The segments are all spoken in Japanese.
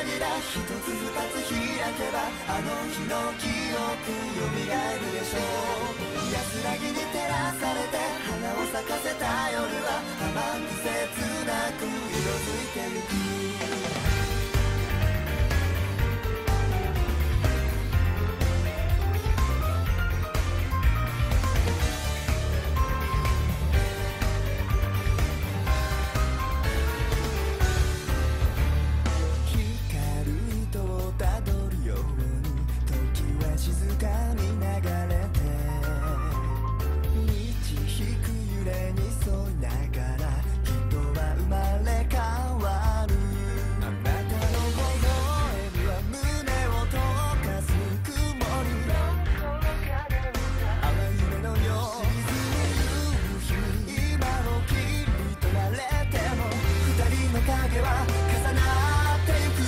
扉一つ二つ開けばあの日の記憶よみがえるでしょう。安らぎに照らされて花を咲かせた夜は甘く切なく色づいてゆく。静かに流れて道引く揺れに沿いながら人は生まれ変わる。あなたの微笑みは胸を溶かす曇り淡い夢のよう沈む夕日今を切り取られても二人の影は重なってゆく。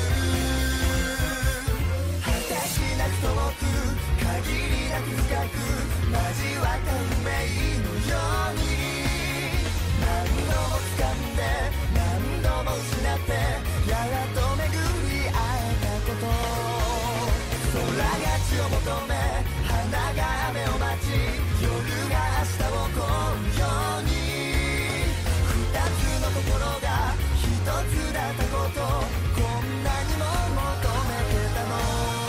果てしなく遠く限りなく深く交わった運命のように何度も掴んで何度も失ってやっと巡り会えたこと。空が血を求め花が雨を待ち夜が明日を越うように二つの心が一つだったことこんなにも求めてたの。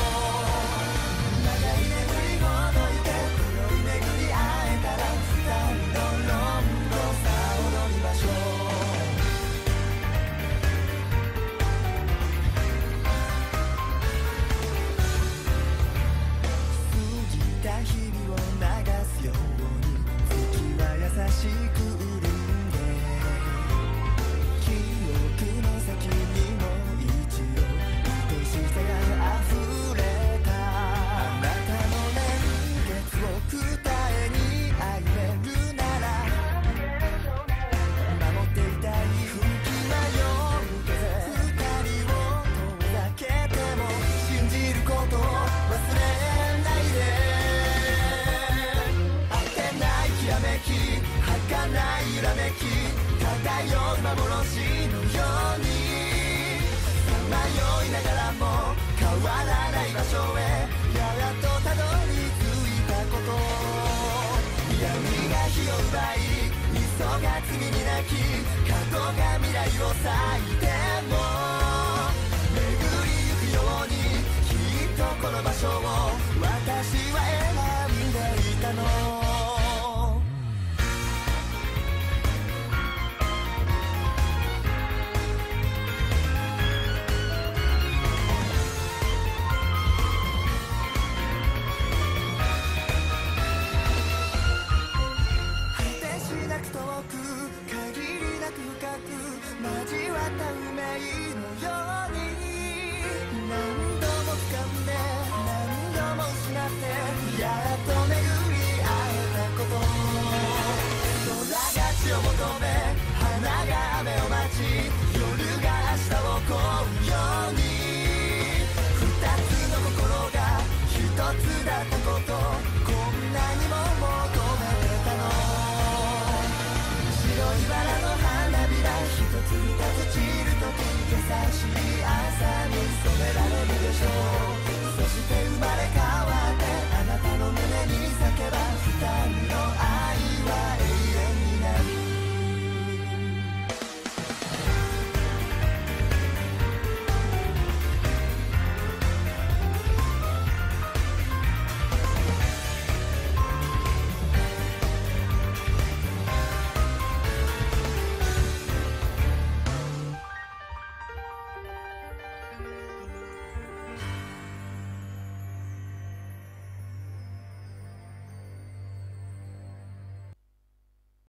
優しく潤んで記憶の先にも一度愛しさが溢れた。あなたの年月を二重に歩めるなら守っていたい吹き迷う風二人を遠ざけても信じることを忘れないで。あってないきらめき儚い揺らめき漂う幻のようにさまよいながらも変わらない場所へやっとたどり着いたこと。闇が火を奪い磯が罪に泣き過去が未来を裂いても巡りゆくようにきっとこの場所を私は選んでいたの。交わった運命のように何度も掴んで何度も失ってやっと巡り会えたこと。空が血を求め花が雨を待ち